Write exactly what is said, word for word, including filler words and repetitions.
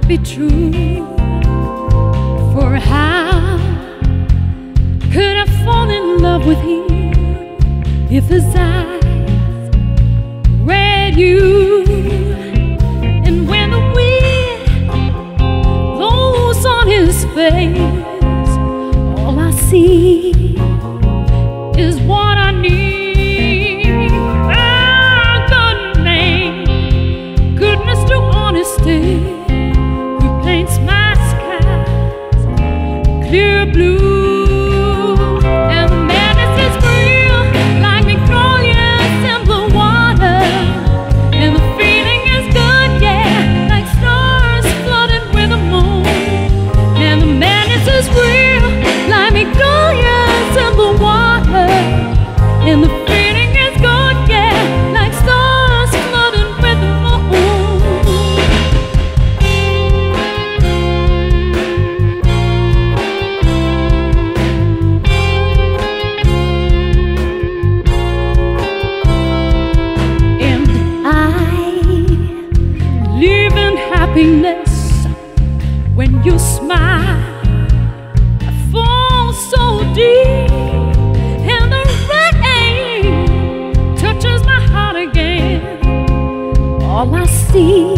be true. For how could I fall in love with him if his eyes read you? And when the wind blows on his face, all I see is what I need. A good name, goodness to honesty, who paints my skies clear blue. And the madness is real, like Victoria's in blue water. And the feeling is good, yeah, like stars flooded with the moon. And the madness is real, like Victoria's in blue water. And the feeling is good, yeah, like stars flooded with the moon. And I live in happiness when you smile. I fall so deep, and the rain touches my heart again. All I see